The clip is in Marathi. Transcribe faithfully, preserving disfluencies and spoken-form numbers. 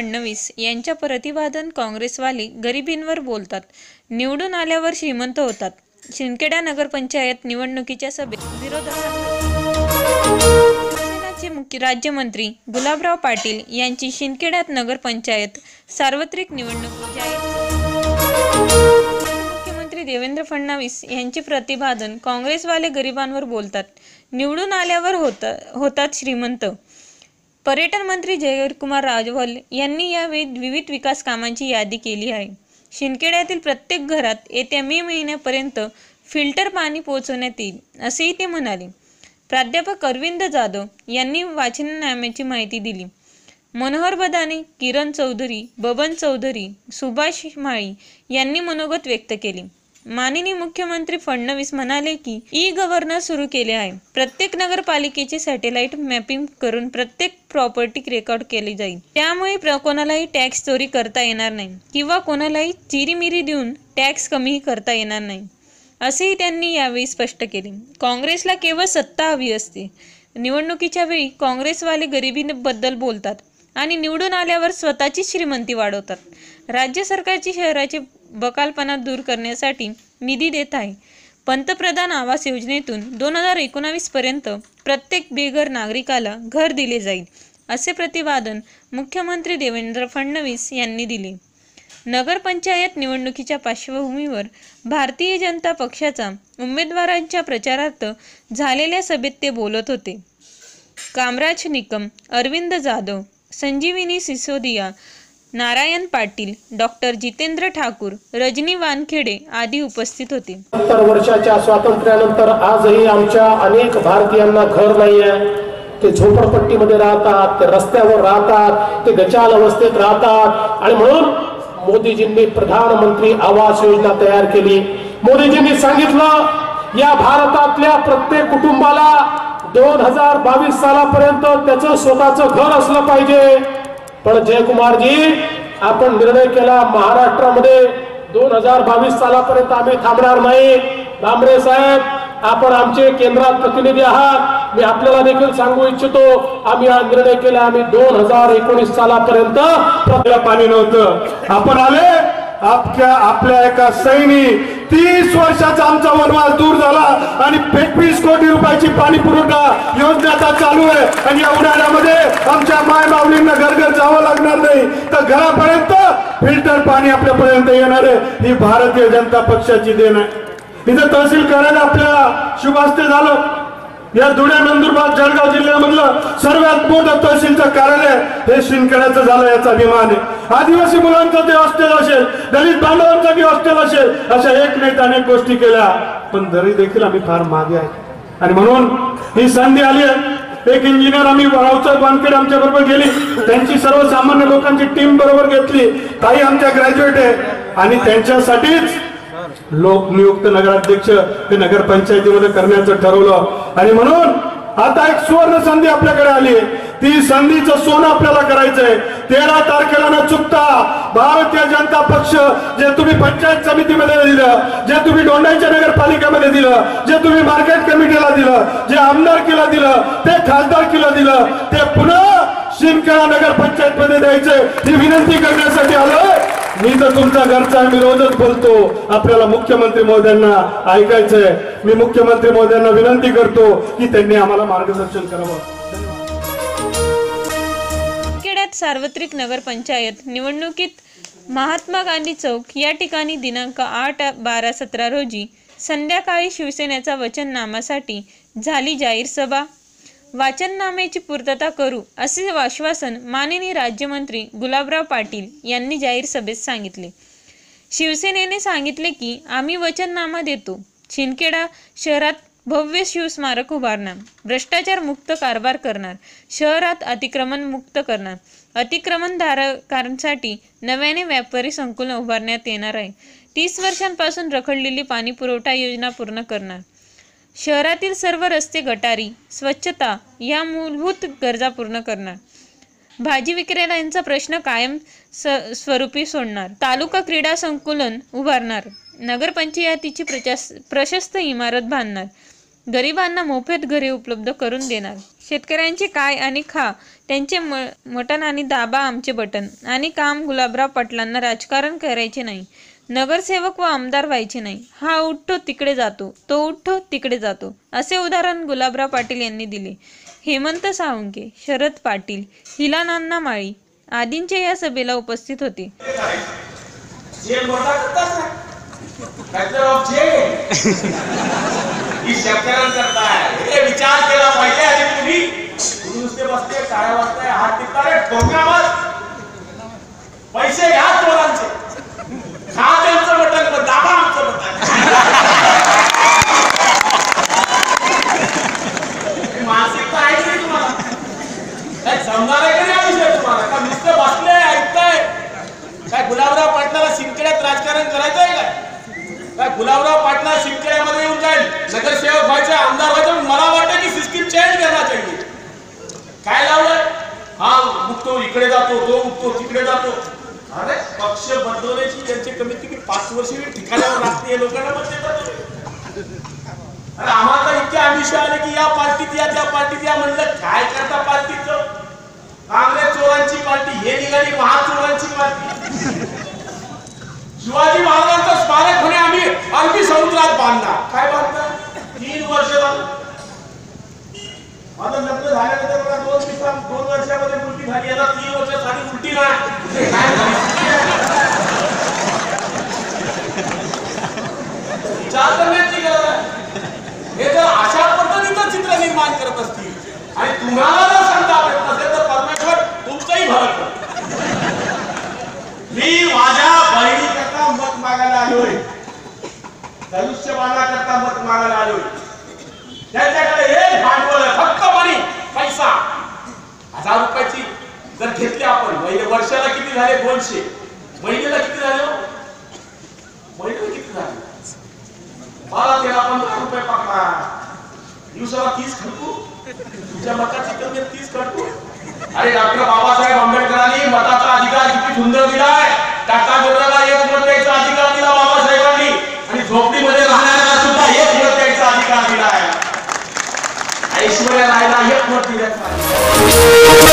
फडणवीस यांच्या प्रतिपादन काँग्रेसवाले गरिबींवर बोलतात, निवडून आल्यावर श्रीमंत होतात. शिंदखेडा नगरपंचायत निवडणुकीच्या सभेत विरोधकांचे मुख्य राज्यमंत्री गुलाबराव पाटील यांची शिंदखेड्यात नगरपंचायत सार्वत्रिक निवडणूक जाहीर. मुख्यमंत्री देवेंद्र फडणवीस यांचे प्रतिपादन काँग्रेसवाले गरिबांवर बोलतात, निवडून आल्यावर होत होतात श्रीमंत. पर्यटन मंत्री जयकुमार रावल यांनी यावेळी विविध विकास कामांची यादी केली आहे. शिंदखेड्यातील प्रत्येक घरात येत्या मे महिन्यापर्यंत फिल्टर पाणी पोहोचवण्यात येईल, असेही ते म्हणाले. प्राध्यापक अरविंद जाधव यांनी वाचननाम्याची माहिती दिली. मनोहर बदाने, किरण चौधरी, बबन चौधरी, सुभाष माळी यांनी मनोगत व्यक्त केले. माननीय मुख्यमंत्री फडणवीस म्हणाले की ई गव्हर्नर सुरू केले आहे. प्रत्येक नगरपालिकेचे सॅटेलाइट मॅपिंग करून प्रत्येक प्रॉपर्टी रेकॉर्ड केली जाईल. त्यामुळे कोणालाही टॅक्स चोरी करता येणार नाही किंवा कोणालाही चिरीमिरी देऊन टॅक्स कमीही करता येणार नाही, असेही त्यांनी यावेळी स्पष्ट केले. काँग्रेसला केवळ सत्ता हवी असते. निवडणुकीच्या वेळी काँग्रेसवाले गरिबीबद्दल बोलतात आणि निवडून आल्यावर स्वतःची श्रीमंती वाढवतात. राज्य सरकारची शहराचे बकालपणा दूर करण्यासाठी निधी देत आहे. पंतप्रधान आवास योजनेतून दोन हजार एकोणावीस पर्यंत प्रत्येक बेघर नागरिकाला घर दिले जाईल, असे प्रतिपादन मुख्यमंत्री देवेंद्र फडणवीस यांनी दिले. नगरपंचायत निवडणुकीच्या पार्श्वभूमीवर भारतीय जनता पक्षाचा उमेदवारांच्या प्रचारार्थ झालेल्या सभेत ते बोलत होते. कामराज निकम, अरविंद जाधव, संजीविनी सिसोदिया, नारायण पाटील, डॉक्टर जितेंद्र ठाकूर, रजनी वानखेडे आदी उपस्थित होते. सत्तर वर्षाच्या स्वातंत्र्यानंतर आजही आमच्या अनेक भारतीयांना घर नाही आहे. ते झोपडपट्टीमध्ये राहतात, ते रस्त्यावर राहतात, ते गचाल अवस्थेत राहतात. आणि म्हणून मोदीजींनी प्रधानमंत्री आवास योजना तयार केली. मोदीजींनी सांगितलं या भारतातल्या प्रत्येक कुटुंबाला दोन हजार बावीस सालापर्यंत त्याचं स्वतःचं घर असलं पाहिजे. पण जयकुमारजी, आपण निर्णय केला महाराष्ट्रामध्ये दोन हजार बावीस सालापर्यंत आम्ही थांबणार नाही. भामरे साहेब, आपण आमचे केंद्रात प्रतिनिधी आहात. मी आपल्याला देखील सांगू इच्छितो, आम्ही हा निर्णय केला. आम्ही दोन हजार एकोणीस सालापर्यंत पाणी नव्हतं. आपण आले आपल्या आपल्या एका सैनी तीस वर्षाचा आमचा वनवास दूर झाला आणि एकवीस कोटी रुपयाची पाणी पुरवठा योजना आता चालू आहे. आणि या उन्हाळ्यामध्ये आमच्या माय माऊलींना घर घर जावं लागणार नाही, तर घरापर्यंत फिल्टर पाणी आपल्यापर्यंत येणार आहे. ही भारतीय जनता पक्षाची देण आहे. इथं तहसील कार्यालय आपल्या शुभ हस्ते झालं. या धुळे, नंदुरबार, जळगाव जिल्ह्यामधलं सर्वात मोठं तहसीलचं कार्यालय हे शिंदखेड्याचं झालं, याचा अभिमान आहे. आदिवासी मुलांचं ते हॉस्टेल असेल, दलित बांधवांचं बी हॉस्टेल असेल, अशा एक नाही अनेक गोष्टी केल्या. पण तरी देखील आम्ही फार मागे आहे. आणि म्हणून ही संधी आली आहे. एक इंजिनियर आम्ही रावसाहेब वानखेडे आमच्या बरोबर गेली, त्यांची सर्वसामान्य लोकांची टीम बरोबर घेतली. काही आमच्या ग्रॅज्युएट आहे आणि त्यांच्यासाठीच लोकनियुक्त नगराध्यक्ष हे नगरपंचायतीमध्ये करण्याचं ठरवलं. आणि म्हणून आता एक सुवर्ण संधी आपल्याकडे आली आहे. ती संधीचं सोनं आपल्याला करायचंय. तेरा तारखेला न चुकता भारतीय जनता पक्ष जे तुम्ही पंचायत समितीमध्ये दिलं, जे तुम्ही दोंडाईच्या नगरपालिकेमध्ये दिलं, जे तुम्ही मार्केट कमिटीला दिलं, जे आमदारकीला दिलं, ते खासदारकीला दिलं, ते पुन्हा शिंदखेडा नगरपंचायत मध्ये द्यायचंय. ही विनंती करण्यासाठी आलोय. मी तर तुमचा घरचा, मी रोजच बोलतो. आपल्याला मुख्यमंत्री महोदयांना ऐकायचंय. मी मुख्यमंत्री महोदयांना विनंती करतो की त्यांनी आम्हाला मार्गदर्शन करावं. शिंदखेड्यात सार्वत्रिक नगरपंचायत निवडणुकीत महात्मा गांधी चौक या ठिकाणी दिनांक आठ बारा सतरा रोजी संध्याकाळी शिवसेनेचा वचननामासाठी झाली जाहीर सभा. वाचननाम्याची पूर्तता करू असे आश्वासन माननीय राज्यमंत्री गुलाबराव पाटील यांनी जाहीर सभेत सांगितले. शिवसेनेने सांगितले की आम्ही वचननामा देतो. शिंदखेडा शहरात भव्य शिवस्मारक उभारणार, भ्रष्टाचार मुक्त कारभार करणार, शहरात अतिक्रमण मुक्त करणार, अतिक्रमणधारकांसाठी नव्याने व्यापारी संकुलन उभारण्यात येणार आहे. तीस वर्षांपासून रखडलेली पाणी पुरवठा योजना पूर्ण करणार, शहरातील सर्व रस्ते, गटारी, स्वच्छता या मूलभूत गरजा पूर्ण करणार, भाजी विक्रेत्यांचा प्रश्न कायम स्वरूपी सोडणार, तालुका क्रीडा संकुलन उभारणार, नगरपंचायतीची प्रशस्त इमारत बांधणार, गरिबांना मोफत घरे उपलब्ध करून देणार. शेतकऱ्यांचे काय आणि खा त्यांचे म मटण आणि दाबा आमचे बटन आणि काम गुलाबराव पाटलांना राजकारण करायचे नाही. नगरसेवक व आमदार व्हायचे नाही. हा उठतो तिकडे जातो, तो उठतो तिकडे जातो असे उदाहरण गुलाबराव पाटील यांनी दिले. हेमंत साळुंखे, शरद पाटील, हिलानाना माळी आदींचे या सभेला उपस्थित होते. विचार केला पाहिजे आणि तुम्ही नुसते बसते काय वाजताय हात टिपताय ठोकण्यावर पैसे घ्या चोरांचे, खा त्यांचं बटन, दाबा आमचं बटन. मानसिकता आहे की नाही तुम्हाला? काय समजणार आहे का नाही हा विषय तुम्हाला? का नुसते बसले ऐकताय? काय गुलाबराव पाटलाला शिंदखेड्यात राजकारण करायचं आहे काय? काय गुलाबराव पाटला शिंदखेड्यामध्ये येऊन जाईल नगरसेवक व्हायचं, आमदार व्हायचं? मला वाटतं की सिस्टीम चेंज करना चाहिए. काय लावलंय? हा उठतो इकडे जातो, तो उठतो तिकडे जातो. अरे पक्ष बदलवण्याची त्यांची कमीत कमी पाच वर्ष ठिकाणावर लागते लोकांना मध्ये. अरे आम्हाला इतके आमिष आले की या पार्टीत या त्या पार्टीत या. म्हणलं काय करता पार्टीचं? काँग्रेस चोरांची पार्टी, हे निघाली महाचोरांची पार्टी. शिवाजी महाराजांचं स्मारक म्हणे आम्ही अरबी समुद्रात बांधणार. काय बांधणार? तीन वर्ष झालं माझं लग्न झाल्यानंतर मला दोन दिवसात दोन वर्षामध्ये उलटी झाली. आता तीन वर्ष झाली उलटी नाही. विचार करण्याची गरज आहे. हे जर अशा पद्धतीचं चित्र निर्माण करत असतील आणि तुम्हाला जर संताप येत नसेल तर परमेश्वर तुमचंही भरत करतो. मी माझ्या बहिणीकरता मत मागायला आलोय, धनुष्यबाणाकरता मत मागायला आलोय. त्यांच्याकडे एक भांडवल आहे, फक्त मनी पैसा. हजार रुपयाची जर घेतली आपण महिने वर्षाला किती झाले? दोनशे. महिन्याला किती झाले? महिन्याला किती झाले? बारा तेरा पंधरा रुपये पकडा. दिवसाला तीस खर्चू. तुझ्या मताची कमी तीस खर्चू. अरे डॉक्टर बाबासाहेब आंबेडकरांनी मताचा अधिकार किती सुंदर दिलाय. टाटा बिर्लाला एक मत द्यायचा अधिकार दिला बाबासाहेबांनी आणि झोपडीमध्ये राहणाऱ्यांना सुद्धा एक मत द्यायचा अधिकार दिलाय. ऐश्वर्या रायला एक मत दिल्याचा